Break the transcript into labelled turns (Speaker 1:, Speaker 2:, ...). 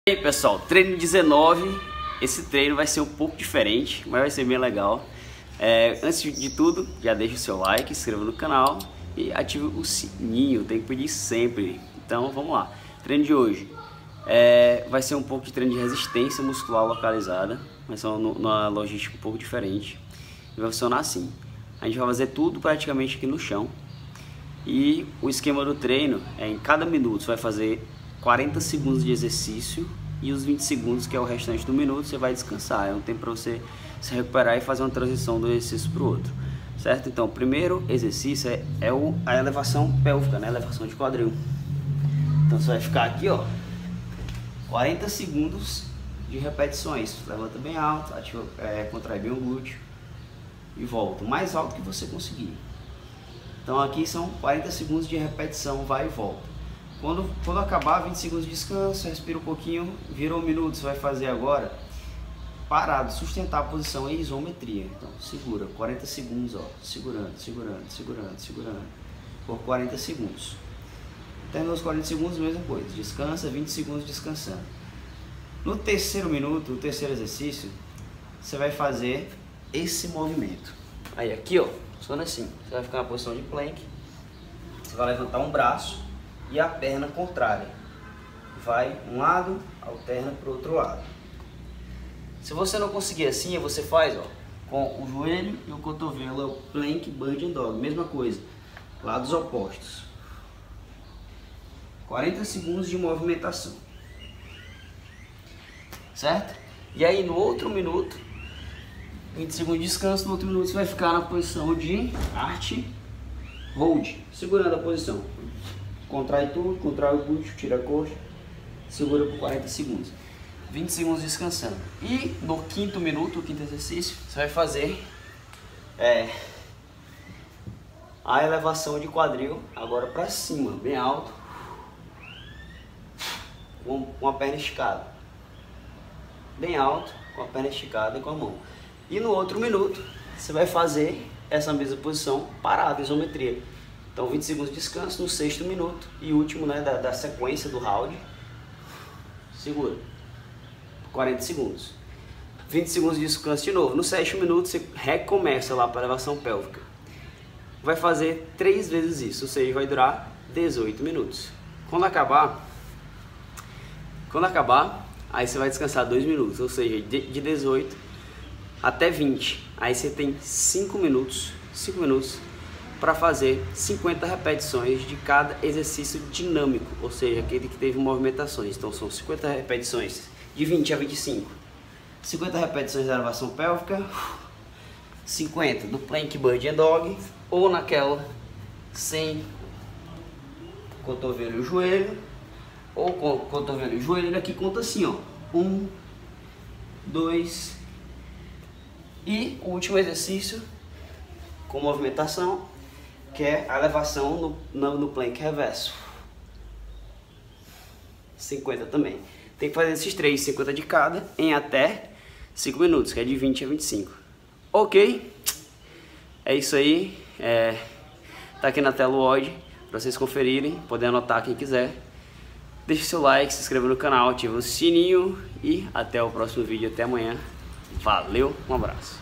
Speaker 1: E aí pessoal, treino 19, esse treino vai ser um pouco diferente, mas vai ser bem legal. Antes de tudo, já deixa o seu like, se inscreva no canal e ative o sininho, tem que pedir sempre. Então vamos lá, treino de hoje vai ser um pouco de treino de resistência muscular localizada, vai ser uma logística um pouco diferente. Vai funcionar assim, a gente vai fazer tudo praticamente aqui no chão. E o esquema do treino é em cada minuto você vai fazer 40 segundos de exercício e os 20 segundos, que é o restante do minuto, você vai descansar. É um tempo para você se recuperar e fazer uma transição do exercício para o outro, certo? Então, o primeiro exercício é a elevação pélvica, né? Elevação de quadril. Então, você vai ficar aqui, ó, 40 segundos de repetições. Levanta bem alto, ativa, contrai bem o glúteo e volta o mais alto que você conseguir. Então, aqui são 40 segundos de repetição, vai e volta. Quando acabar, 20 segundos de descanso, respira um pouquinho, virou um minuto, você vai fazer agora parado, sustentar a posição em isometria. Então, segura, 40 segundos, ó, segurando, por 40 segundos. Terminou os 40 segundos, mesma coisa, descansa, 20 segundos descansando. No terceiro minuto, o terceiro exercício, você vai fazer esse movimento. Aí aqui, ó, funciona assim, você vai ficar na posição de plank, você vai levantar um braço e a perna contrária, vai um lado, alterna para o outro lado. Se você não conseguir assim, você faz, ó, com o joelho e o cotovelo, é o plank, bird dog, mesma coisa, lados opostos. 40 segundos de movimentação, certo? E aí no outro minuto, 20 segundos de descanso, no outro minuto você vai ficar na posição de arch hold, segurando a posição. Contrai tudo, contrai o glúteo, tira a coxa, segura por 40 segundos. 20 segundos descansando. E no quinto minuto, o quinto exercício, você vai fazer a elevação de quadril, agora para cima, bem alto, com a perna esticada. Bem alto, com a perna esticada e com a mão. E no outro minuto, você vai fazer essa mesma posição parada, isometria. Então 20 segundos de descanso no sexto minuto e último, né, da sequência do round. Segura 40 segundos, 20 segundos de descanso de novo. No sétimo minuto você recomeça lá para a elevação pélvica. Vai fazer 3 vezes isso, ou seja, vai durar 18 minutos. Quando acabar, aí você vai descansar 2 minutos, ou seja, de 18 até 20. Aí você tem 5 minutos para fazer 50 repetições de cada exercício dinâmico, ou seja, aquele que teve movimentações. Então são 50 repetições de 20 a 25, 50 repetições da elevação pélvica, 50 do plank, bird and dog, ou naquela sem cotovelo e joelho, ou com cotovelo e joelho. Aqui conta assim, ó, 1, 2 e o último exercício com movimentação, que é a elevação no plank reverso. 50 também. Tem que fazer esses 3, 50 de cada, em até 5 minutos, que é de 20 a 25. Ok? É isso aí. Tá aqui na tela o WOD, para vocês conferirem, podem anotar quem quiser. Deixe seu like, se inscreva no canal, ative o sininho e até o próximo vídeo, até amanhã. Valeu, um abraço.